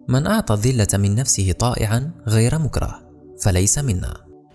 من أعطى الذلة من نفسه طائعا غير مكره فليس منا.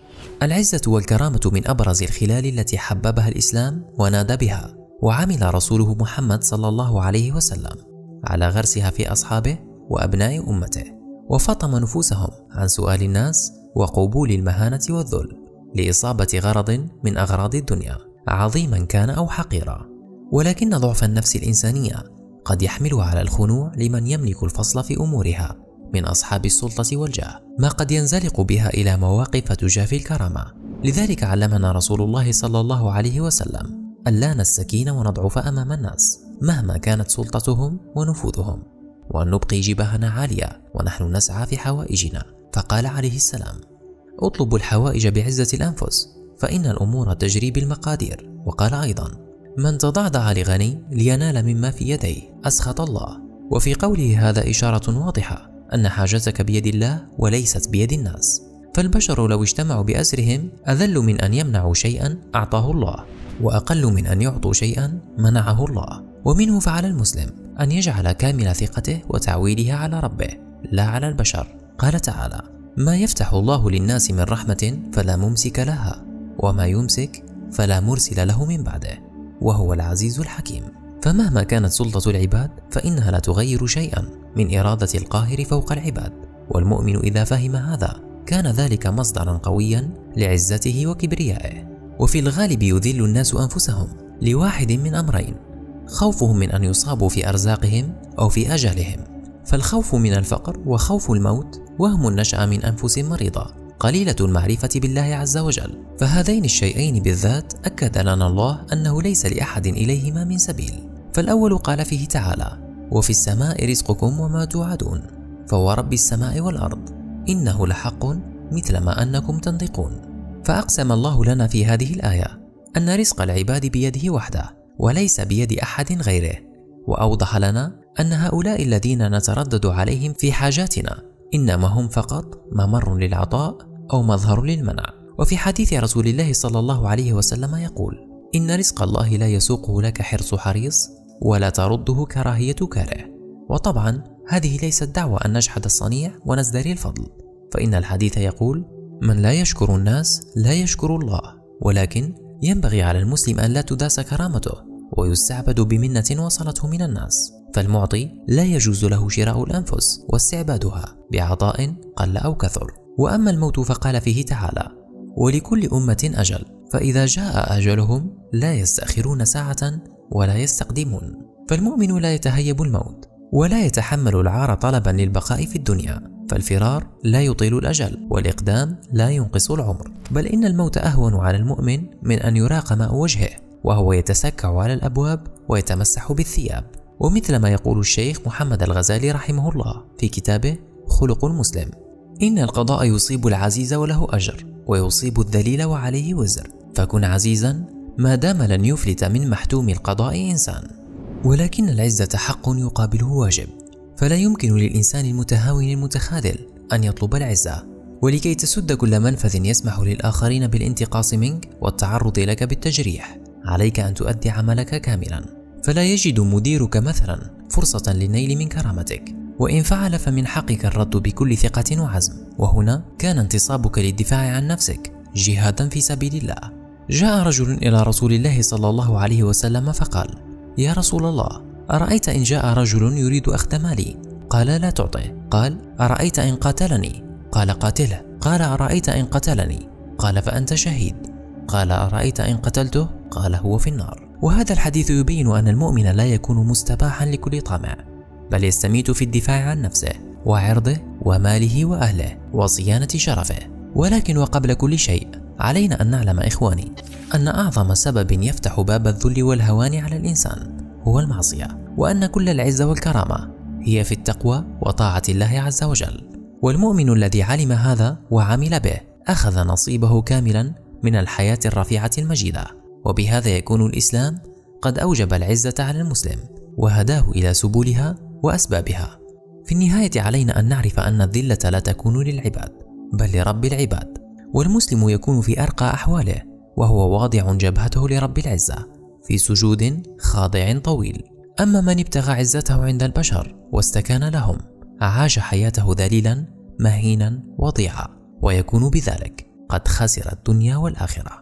العزة والكرامة من أبرز الخلال التي حببها الإسلام ونادى بها، وعمل رسوله محمد صلى الله عليه وسلم على غرسها في أصحابه وأبناء أمته، وفطم نفوسهم عن سؤال الناس وقبول المهانة والذل لإصابة غرض من أغراض الدنيا عظيما كان أو حقيرا. ولكن ضعف النفس الإنسانية قد يحملها على الخنوع لمن يملك الفصل في أمورها من أصحاب السلطة والجاه، ما قد ينزلق بها إلى مواقف تجافي الكرامة. لذلك علمنا رسول الله صلى الله عليه وسلم ألا نستكين ونضعف أمام الناس مهما كانت سلطتهم ونفوذهم، وأن نبقي جبهنا عالية ونحن نسعى في حوائجنا. فقال عليه السلام: اطلبوا الحوائج بعزة الأنفس فإن الأمور تجري بالمقادير. وقال أيضا: من تضعضع لغني لينال مما في يديه أسخط الله. وفي قوله هذا إشارة واضحة أن حاجتك بيد الله وليست بيد الناس، فالبشر لو اجتمعوا بأسرهم أذل من أن يمنعوا شيئا أعطاه الله، وأقل من أن يعطوا شيئا منعه الله. ومنه فعلى المسلم أن يجعل كامل ثقته وتعويلها على ربه لا على البشر. قال تعالى: ما يفتح الله للناس من رحمة فلا ممسك لها وما يمسك فلا مرسل له من بعده وهو العزيز الحكيم. فمهما كانت سلطة العباد فإنها لا تغير شيئا من إرادة القاهر فوق العباد، والمؤمن إذا فهم هذا كان ذلك مصدرا قويا لعزته وكبريائه. وفي الغالب يذل الناس أنفسهم لواحد من أمرين: خوفهم من أن يصابوا في أرزاقهم أو في أجلهم، فالخوف من الفقر وخوف الموت وهم النشأ من أنفس مريضة قليلة المعرفة بالله عز وجل. فهذين الشيئين بالذات أكد لنا الله أنه ليس لأحد إليهما من سبيل. فالأول قال فيه تعالى: وفي السماء رزقكم وما توعدون فورب السماء والأرض إنه لحق مثل ما أنكم تنطقون. فأقسم الله لنا في هذه الآية أن رزق العباد بيده وحده وليس بيد أحد غيره، وأوضح لنا أن هؤلاء الذين نتردد عليهم في حاجاتنا إنما هم فقط ممر للعطاء أو مظهر للمنع. وفي حديث رسول الله صلى الله عليه وسلم يقول: إن رزق الله لا يسوقه لك حرص حريص ولا ترده كراهية كاره. وطبعا هذه ليست دعوة أن نجحد الصنيع ونزدري الفضل، فإن الحديث يقول: من لا يشكر الناس لا يشكر الله. ولكن ينبغي على المسلم أن لا تداس كرامته ويستعبد بمنة وصلته من الناس، فالمعطي لا يجوز له شراء الأنفس واستعبادها بعطاء قل أو كثر. وأما الموت فقال فيه تعالى: ولكل أمة أجل فإذا جاء أجلهم لا يستأخرون ساعة ولا يستقدمون. فالمؤمن لا يتهيب الموت ولا يتحمل العار طلبا للبقاء في الدنيا، فالفرار لا يطيل الأجل والإقدام لا ينقص العمر، بل إن الموت أهون على المؤمن من أن يراق ماء وجهه وهو يتسكع على الأبواب ويتمسح بالثياب. ومثل ما يقول الشيخ محمد الغزالي رحمه الله في كتابه خلق المسلم: إن القضاء يصيب العزيز وله أجر ويصيب الذليل وعليه وزر، فكن عزيزا ما دام لن يفلت من محتوم القضاء إنسان. ولكن العزة حق يقابله واجب، فلا يمكن للإنسان المتهاون المتخاذل أن يطلب العزة. ولكي تسد كل منفذ يسمح للآخرين بالانتقاص منك والتعرض لك بالتجريح عليك أن تؤدي عملك كاملا، فلا يجد مديرك مثلا فرصة للنيل من كرامتك، وإن فعل فمن حقك الرد بكل ثقة وعزم. وهنا كان انتصابك للدفاع عن نفسك جهادا في سبيل الله. جاء رجل إلى رسول الله صلى الله عليه وسلم فقال: يا رسول الله، أرأيت إن جاء رجل يريد أخذ مالي؟ قال: لا تعطه. قال: أرأيت إن قاتلني؟ قال: قاتله. قال: أرأيت إن قتلني؟ قال: فأنت شهيد. قال: أرأيت إن قتلته؟ قال: هو في النار. وهذا الحديث يبين أن المؤمن لا يكون مستباحا لكل طمع، بل يستميت في الدفاع عن نفسه وعرضه وماله وأهله وصيانة شرفه. ولكن وقبل كل شيء علينا أن نعلم إخواني أن أعظم سبب يفتح باب الذل والهوان على الإنسان هو المعصية، وأن كل العزة والكرامة هي في التقوى وطاعة الله عز وجل. والمؤمن الذي علم هذا وعمل به أخذ نصيبه كاملا من الحياة الرفيعة المجيدة، وبهذا يكون الإسلام قد أوجب العزة على المسلم وهداه إلى سبلها وأسبابها. في النهاية علينا أن نعرف أن الذلة لا تكون للعباد بل لرب العباد، والمسلم يكون في أرقى أحواله وهو واضع جبهته لرب العزة في سجود خاضع طويل. أما من ابتغى عزته عند البشر واستكان لهم عاش حياته ذليلا مهينا وضيعا، ويكون بذلك قد خسر الدنيا والآخرة.